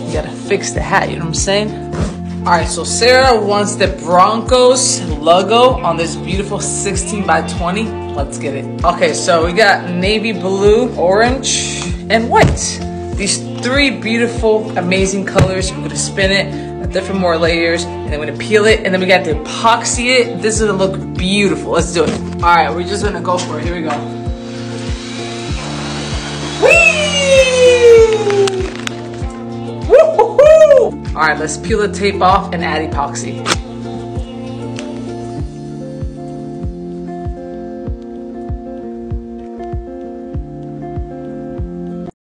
You gotta fix the hat, you know what I'm saying? All right, so Sarah wants the Broncos logo on this beautiful 16 by 20. Let's get it. Okay, so we got navy blue, orange, and white. These three beautiful, amazing colors. We're gonna spin it, different more layers, and then we're gonna peel it, and then we got to epoxy it. This is gonna look beautiful. Let's do it. All right, we're just gonna go for it. Here we go. Whee! Woo-hoo-hoo! All right, let's peel the tape off and add epoxy.